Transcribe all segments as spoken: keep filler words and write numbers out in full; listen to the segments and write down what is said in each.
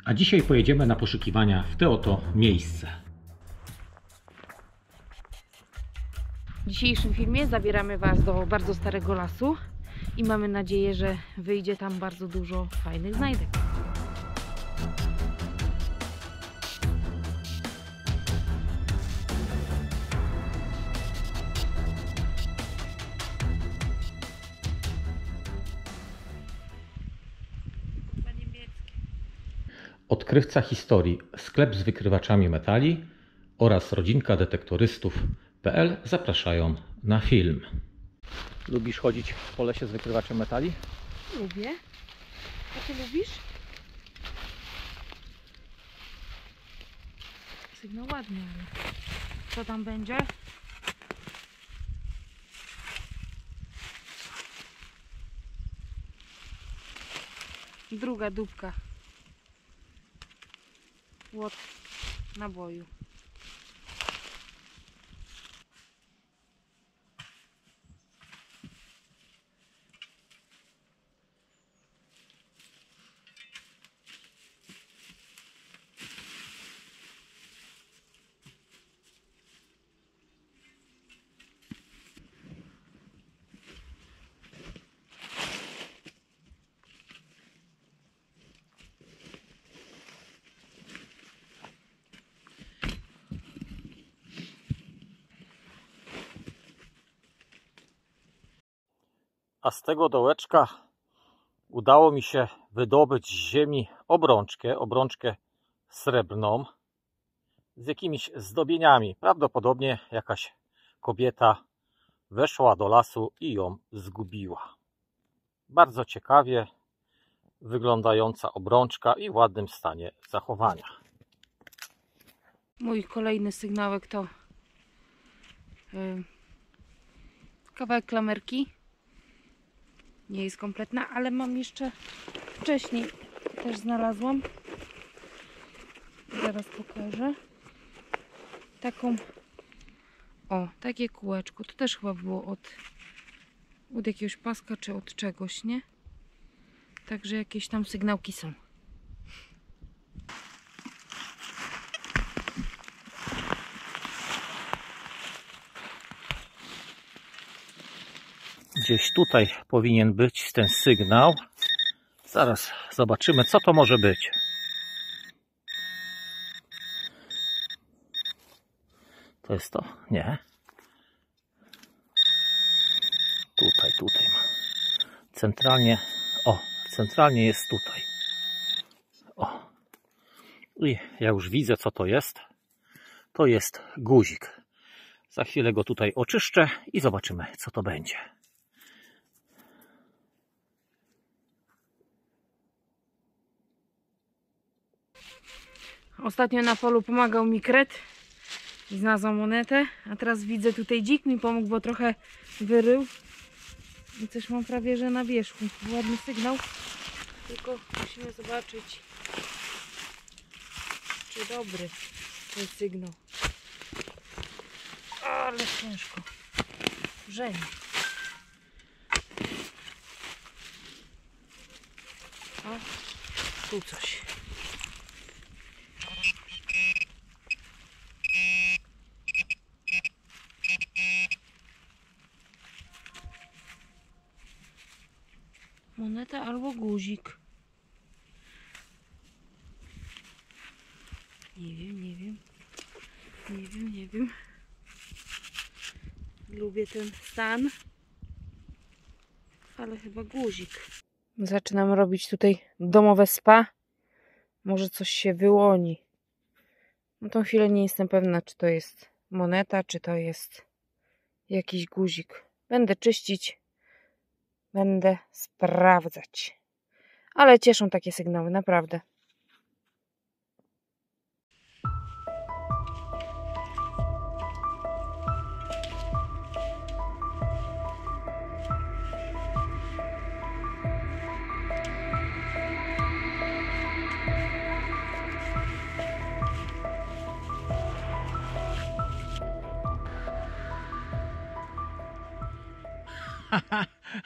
A dzisiaj pojedziemy na poszukiwania w to oto miejsce. W dzisiejszym filmie zabieramy Was do bardzo starego lasu i mamy nadzieję, że wyjdzie tam bardzo dużo fajnych znajdek. Odkrywca historii, sklep z wykrywaczami metali oraz rodzinka detektorystów kropka p l zapraszają na film. Lubisz chodzić po lesie z wykrywaczem metali? Lubię. A Ty lubisz? Sygnał ładny, ale co tam będzie? Druga dupka. Łot naboju. A z tego dołeczka udało mi się wydobyć z ziemi obrączkę, obrączkę srebrną z jakimiś zdobieniami. Prawdopodobnie jakaś kobieta weszła do lasu i ją zgubiła. Bardzo ciekawie wyglądająca obrączka i w ładnym stanie zachowania. Mój kolejny sygnałek to yy, kawałek klamerki. Nie jest kompletna, ale mam jeszcze wcześniej też znalazłam. Zaraz pokażę. Taką, o, takie kółeczko. To też chyba było od, od jakiegoś paska czy od czegoś, nie? Także jakieś tam sygnałki są. Gdzieś tutaj powinien być ten sygnał. Zaraz zobaczymy, co to może być. To jest to? Nie. Tutaj, tutaj ma. Centralnie, o, centralnie jest tutaj. O. I ja już widzę, co to jest. To jest guzik. Za chwilę go tutaj oczyszczę i zobaczymy, co to będzie. Ostatnio na polu pomagał mi kret i znalazł monetę, a teraz widzę tutaj dzik mi pomógł, bo trochę wyrył i coś mam prawie że na wierzchu. Ładny sygnał, tylko musimy zobaczyć, czy dobry ten sygnał. Ale ciężko. Żeń. O, tu coś. Moneta albo guzik. Nie wiem, nie wiem. Nie wiem, nie wiem. Lubię ten stan. Ale chyba guzik. Zaczynam robić tutaj domowe spa. Może coś się wyłoni. Na tą chwilę nie jestem pewna, czy to jest moneta, czy to jest jakiś guzik. Będę czyścić. Będę sprawdzać. Ale cieszą takie sygnały, naprawdę.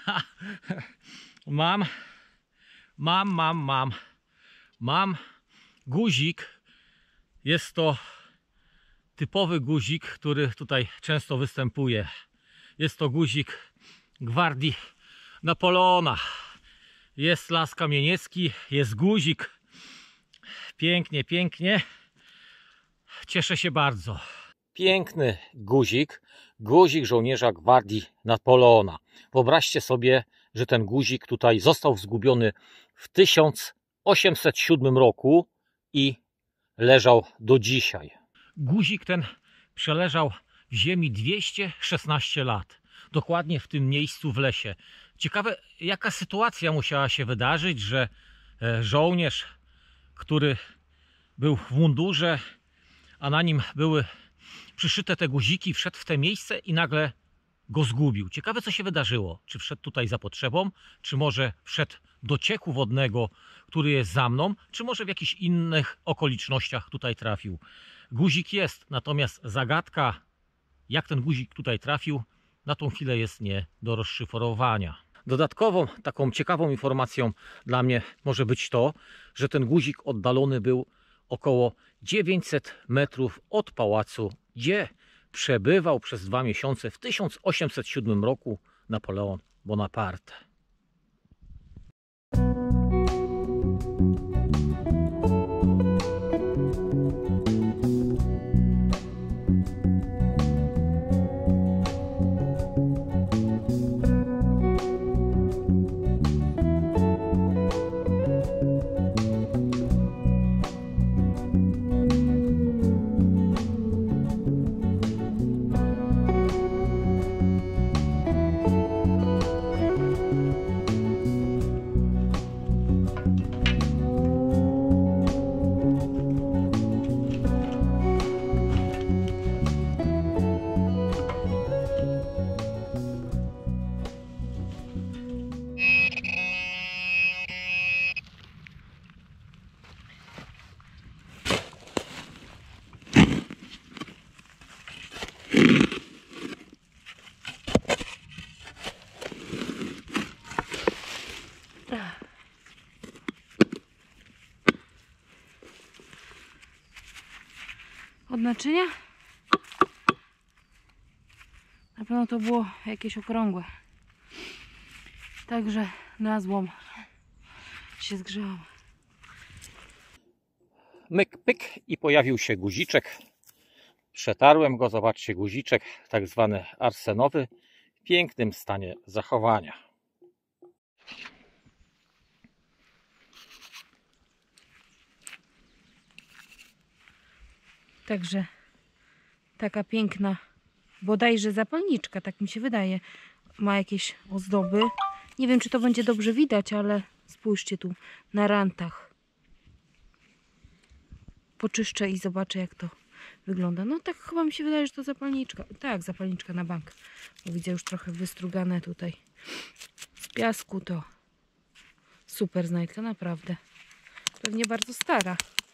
Mam, mam, mam, mam, mam guzik. Jest to typowy guzik, który tutaj często występuje. Jest to guzik Gwardii Napoleona. Jest las kamieniecki, jest guzik. Pięknie, pięknie. Cieszę się bardzo. Piękny guzik. Guzik żołnierza Gwardii Napoleona. Wyobraźcie sobie, że ten guzik tutaj został zgubiony w tysiąc osiemset siódmym roku i leżał do dzisiaj. Guzik ten przeleżał w ziemi dwieście szesnaście lat. Dokładnie w tym miejscu w lesie. Ciekawe, jaka sytuacja musiała się wydarzyć, że żołnierz, który był w mundurze, a na nim były przyszyte te guziki, wszedł w te miejsce i nagle go zgubił. Ciekawe, co się wydarzyło. Czy wszedł tutaj za potrzebą, czy może wszedł do cieku wodnego, który jest za mną, czy może w jakichś innych okolicznościach tutaj trafił. Guzik jest, natomiast zagadka, jak ten guzik tutaj trafił, na tą chwilę jest nie do rozszyfrowania. Dodatkową taką ciekawą informacją dla mnie może być to, że ten guzik oddalony był około dziewięćset metrów od pałacu, gdzie przebywał przez dwa miesiące w tysiąc osiemset siódmym roku Napoleon Bonaparte. Od naczynia? Na pewno to było jakieś okrągłe. Także na złom się zgrzałam. Myk, pyk i pojawił się guziczek. Przetarłem go, zobaczcie, guziczek tak zwany arsenowy w pięknym stanie zachowania. Także taka piękna, bodajże zapalniczka, tak mi się wydaje. Ma jakieś ozdoby. Nie wiem, czy to będzie dobrze widać, ale spójrzcie tu na rantach. Poczyszczę i zobaczę, jak to wygląda. No tak chyba mi się wydaje, że to zapalniczka. Tak, zapalniczka na bank. Bo widzę już trochę wystrugane tutaj z piasku. To super znajdka, naprawdę. Pewnie bardzo stara.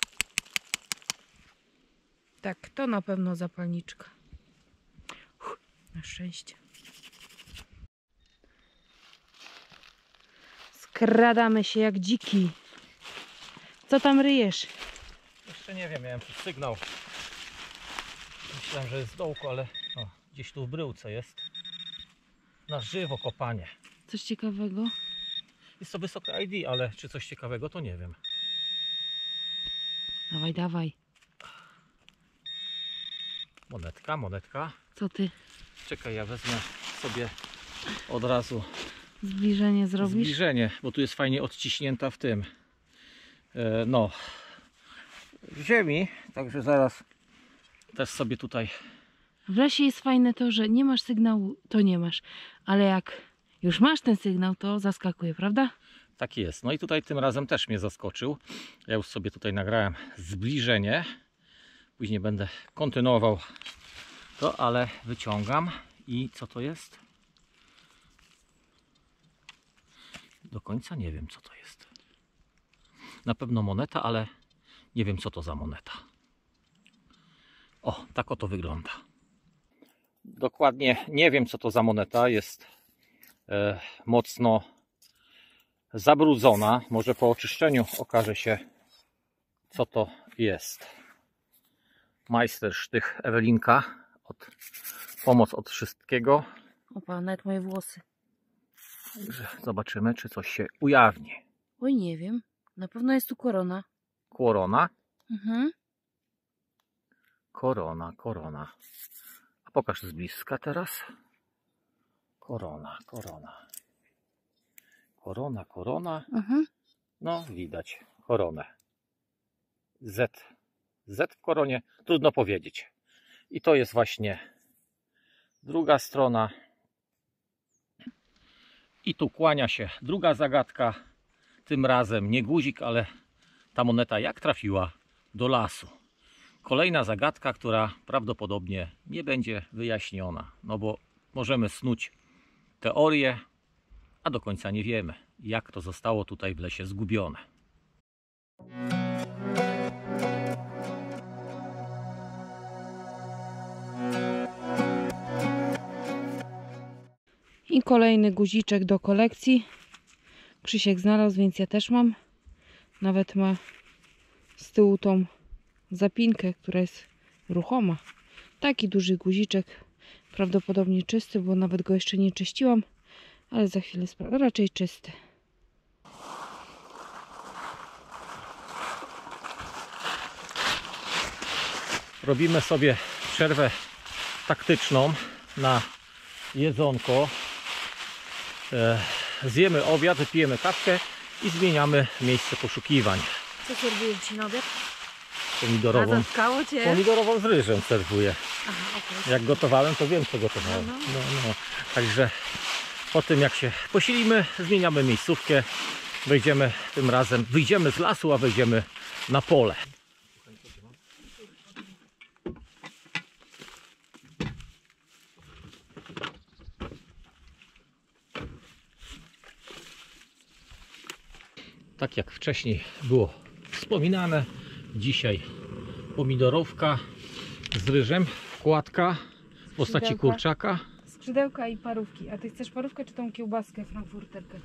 Tak, to na pewno zapalniczka. Uff, na szczęście. Skradamy się jak dziki. Co tam ryjesz? Jeszcze nie wiem, miałem tu sygnał. Myślałem, że jest w dołku, ale o, gdzieś tu w bryłce jest. Na żywo kopanie. Coś ciekawego? Jest to wysokie I D, ale czy coś ciekawego, to nie wiem. Dawaj, dawaj. Monetka, monetka. Co ty? Czekaj, ja wezmę sobie od razu Zbliżenie zrobisz? zbliżenie, bo tu jest fajnie odciśnięta w tym. E, no. W ziemi, także zaraz też sobie tutaj. W lesie jest fajne to, że nie masz sygnału, to nie masz. Ale jak już masz ten sygnał, to zaskakuje, prawda? Tak jest. No i tutaj tym razem też mnie zaskoczył. Ja już sobie tutaj nagrałem zbliżenie. Później będę kontynuował to, ale wyciągam. I co to jest? Do końca nie wiem, co to jest. Na pewno moneta, ale nie wiem, co to za moneta. O, tak oto wygląda. Dokładnie nie wiem, co to za moneta. Jest e, mocno zabrudzona. Może po oczyszczeniu okaże się, co to jest. Majstersztych Ewelinka. Od, pomoc od wszystkiego. Opa, nawet moje włosy. Także zobaczymy, czy coś się ujawni. Oj, nie wiem. Na pewno jest tu korona. Korona. Mhm. Korona, korona. A pokaż z bliska teraz. Korona, korona. Korona, korona. Mhm. No, widać koronę. Z. Z w koronie. Trudno powiedzieć. I to jest właśnie druga strona. I tu kłania się druga zagadka. Tym razem nie guzik, ale ta moneta jak trafiła do lasu. Kolejna zagadka, która prawdopodobnie nie będzie wyjaśniona. No bo możemy snuć teorię, a do końca nie wiemy, jak to zostało tutaj w lesie zgubione. I kolejny guziczek do kolekcji. Krzysiek znalazł, więc ja też mam. Nawet ma z tyłu tą zapinkę, która jest ruchoma. Taki duży guziczek. Prawdopodobnie czysty, bo nawet go jeszcze nie czyściłam. Ale za chwilę sprawdzę. Raczej czysty. Robimy sobie przerwę taktyczną na jedzonko. Zjemy obiad, wypijemy kawkę i zmieniamy miejsce poszukiwań. Co serwujesz ci na obiad? Pomidorową, A zatkało cię? pomidorową z ryżem serwuję. Aha, okay. Jak gotowałem, to wiem, co gotowałem. No, no. No, no. Także po tym, jak się posilimy, zmieniamy miejscówkę. Wejdziemy tym razem, wyjdziemy z lasu, a wejdziemy na pole. Tak jak wcześniej było wspominane, dzisiaj pomidorówka z ryżem, wkładka w postaci Skrzydełka. kurczaka. Skrzydełka i parówki. A ty chcesz parówkę czy tą kiełbaskę frankfurterkę?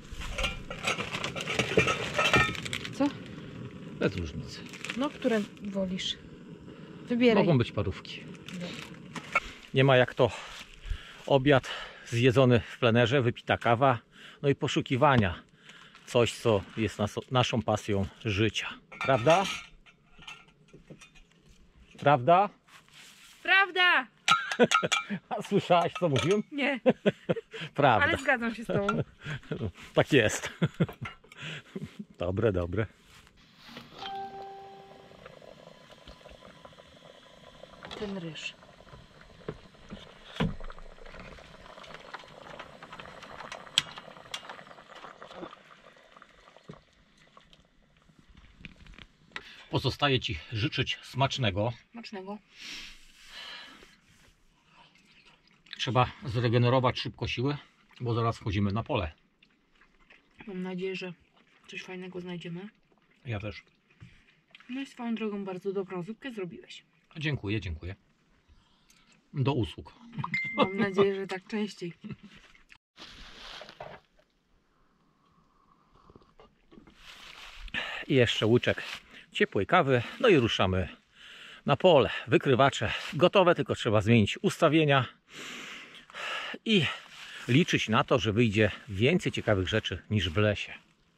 Co? Bez różnicy. No, które wolisz? Wybieraj. Mogą być parówki. Nie ma jak to obiad zjedzony w plenerze, wypita kawa, no i poszukiwania. Coś, co jest nas, naszą pasją życia. Prawda? Prawda? Prawda! A słyszałaś, co mówiłem? Nie, Prawda. ale zgadzam się z tobą. Tak jest. Dobre, dobre. Ten ryż. Pozostaje Ci życzyć smacznego. Smacznego. Trzeba zregenerować szybko siły, bo zaraz wchodzimy na pole. Mam nadzieję, że coś fajnego znajdziemy. Ja też. No i swoją drogą bardzo dobrą zupkę zrobiłeś. Dziękuję, dziękuję. Do usług. Mam nadzieję, że tak częściej. I jeszcze łyczek ciepłej kawy. No i ruszamy na pole. Wykrywacze gotowe, tylko trzeba zmienić ustawienia i liczyć na to, że wyjdzie więcej ciekawych rzeczy niż w lesie.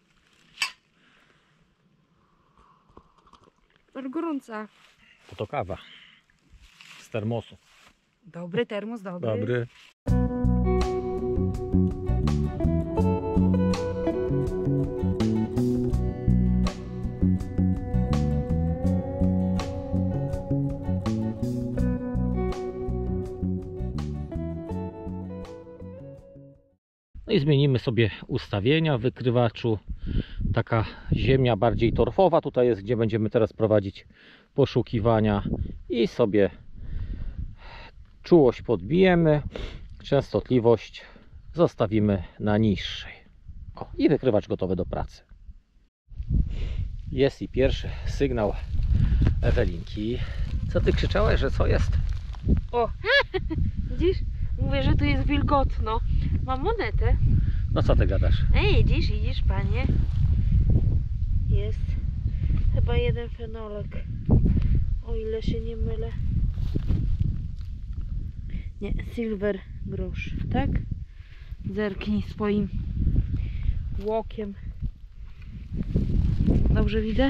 Gorąca. Bo to kawa z termosu. Dobry termos, dobry. Dobry. No i zmienimy sobie ustawienia w wykrywaczu. Taka ziemia bardziej torfowa tutaj jest, gdzie będziemy teraz prowadzić poszukiwania i sobie czułość podbijemy, częstotliwość zostawimy na niższej. O, i wykrywacz gotowy do pracy. Jest i pierwszy sygnał Ewelinki. Co ty krzyczałeś, że co jest? O, widzisz? Mówię, że tu jest wilgotno. Mam monetę. No co ty gadasz? Ej, idziesz, idziesz, panie. Jest Chyba jeden fenolek, o ile się nie mylę. Nie, silver grosz, tak? Zerknij swoim łokiem. Dobrze widzę?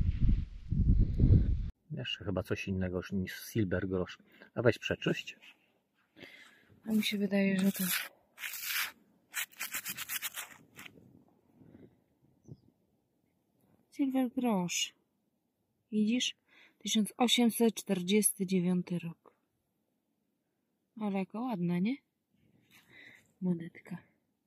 Jeszcze chyba coś innego niż silver grosz. A weź przeczyść. A mi się wydaje, że to... Silver grosz. Widzisz? tysiąc osiemset czterdziesty dziewiąty rok. Ale jaka ładna, nie? Monetka.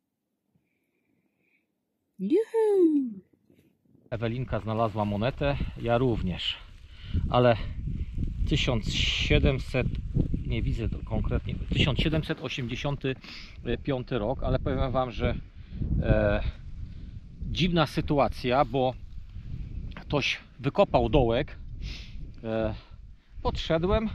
Juhu! Ewelinka znalazła monetę, ja również. Ale tysiąc siedemset, nie widzę to konkretnie, tysiąc siedemset osiemdziesiąty piąty rok, ale powiem wam, że e, dziwna sytuacja, bo ktoś wykopał dołek, e, podszedłem,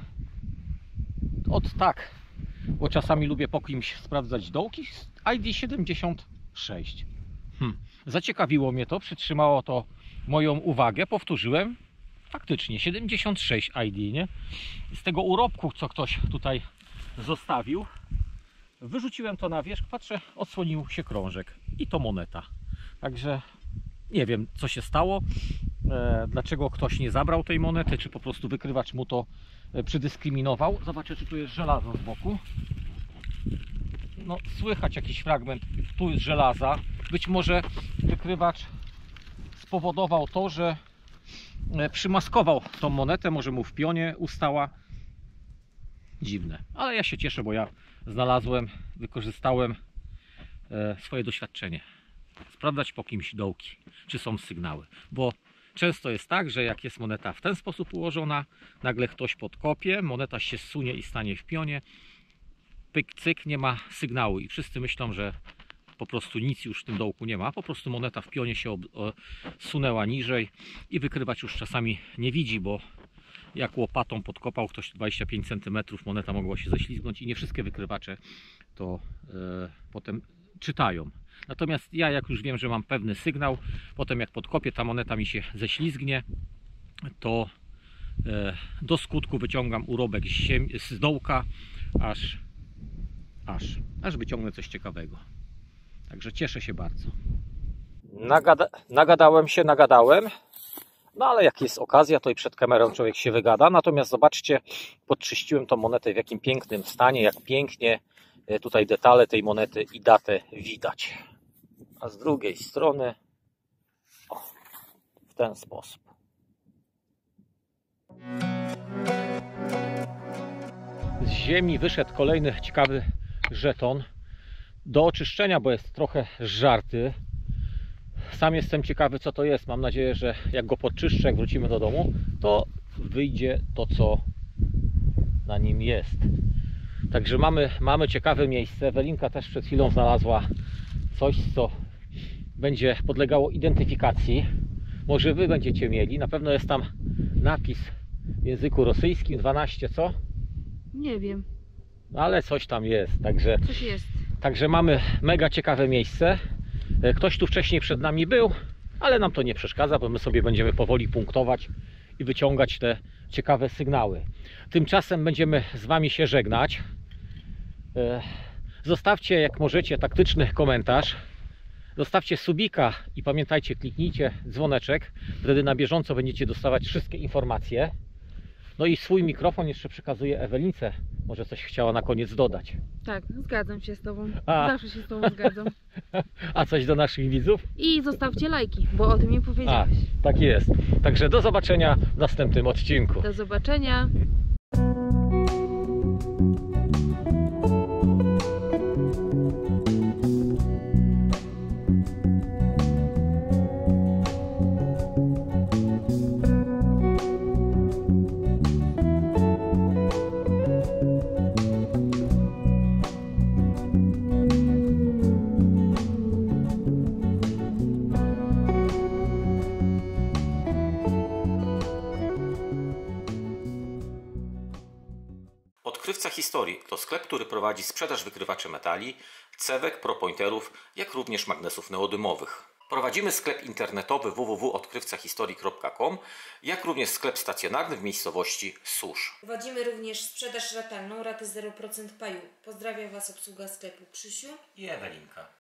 od tak, bo czasami lubię po kimś sprawdzać dołki, I D siedemdziesiąt sześć. Hmm. Zaciekawiło mnie to, przytrzymało to moją uwagę, powtórzyłem, faktycznie siedemdziesiąt sześć I D, nie? Z tego urobku, co ktoś tutaj zostawił, wyrzuciłem to na wierzch, patrzę, odsłonił się krążek i to moneta. Także nie wiem, co się stało, e, dlaczego ktoś nie zabrał tej monety, czy po prostu wykrywacz mu to e, przydyskryminował. Zobaczę, czy tu jest żelazo z boku. No, słychać jakiś fragment, tu jest żelaza. Być może wykrywacz spowodował to, że przymaskował tą monetę, może mu w pionie ustała. Dziwne, ale ja się cieszę, bo ja znalazłem, wykorzystałem e, swoje doświadczenie. Sprawdzać po kimś dołki, czy są sygnały, bo często jest tak, że jak jest moneta w ten sposób ułożona, nagle ktoś podkopie, moneta się zsunie i stanie w pionie, pyk, cyk, nie ma sygnału i wszyscy myślą, że po prostu nic już w tym dołku nie ma, po prostu moneta w pionie się sunęła niżej i wykrywacz już czasami nie widzi, bo jak łopatą podkopał ktoś dwadzieścia pięć centymetrów, moneta mogła się ześlizgnąć i nie wszystkie wykrywacze to e, potem czytają. Natomiast ja, jak już wiem, że mam pewny sygnał, potem jak podkopię, ta moneta mi się ześlizgnie, to e, do skutku wyciągam urobek z, ziemi, z dołka, aż, aż, aż wyciągnę coś ciekawego. Także cieszę się bardzo. Nagada, nagadałem się, nagadałem. No ale jak jest okazja, to i przed kamerą człowiek się wygada. Natomiast zobaczcie, podczyściłem tą monetę, w jakim pięknym stanie, jak pięknie tutaj detale tej monety i datę widać. A z drugiej strony o, w ten sposób. Z ziemi wyszedł kolejny ciekawy żeton. Do oczyszczenia, bo jest trochę żarty. Sam jestem ciekawy, co to jest. Mam nadzieję, że jak go podczyszczę, jak wrócimy do domu, to wyjdzie to, co na nim jest. Także mamy, mamy ciekawe miejsce. Ewelinka też przed chwilą znalazła coś, co będzie podlegało identyfikacji. Może wy będziecie mieli. Na pewno jest tam napis w języku rosyjskim dwanaście, co? Nie wiem. Ale coś tam jest. Także, coś jest. Także mamy mega ciekawe miejsce. Ktoś tu wcześniej przed nami był, ale nam to nie przeszkadza, bo my sobie będziemy powoli punktować i wyciągać te ciekawe sygnały. Tymczasem będziemy z wami się żegnać. Zostawcie, jak możecie, taktyczny komentarz. Zostawcie subika i pamiętajcie, kliknijcie dzwoneczek. Wtedy na bieżąco będziecie dostawać wszystkie informacje. No i swój mikrofon jeszcze przekazuję Ewelince. Może coś chciała na koniec dodać. Tak, zgadzam się z tobą. A. Zawsze się z tobą zgadzam. A coś do naszych widzów? I zostawcie lajki, bo o tym nie powiedziałeś. A, tak jest. Także do zobaczenia w następnym odcinku. Do zobaczenia. Odkrywca Historii to sklep, który prowadzi sprzedaż wykrywaczy metali, cewek, propointerów, jak również magnesów neodymowych. Prowadzimy sklep internetowy w w w kropka odkrywca historii kropka com, jak również sklep stacjonarny w miejscowości Susz. Prowadzimy również sprzedaż ratalną, raty zero procent paju. Pozdrawiam Was obsługa sklepu Krzysiu I Ewelinka.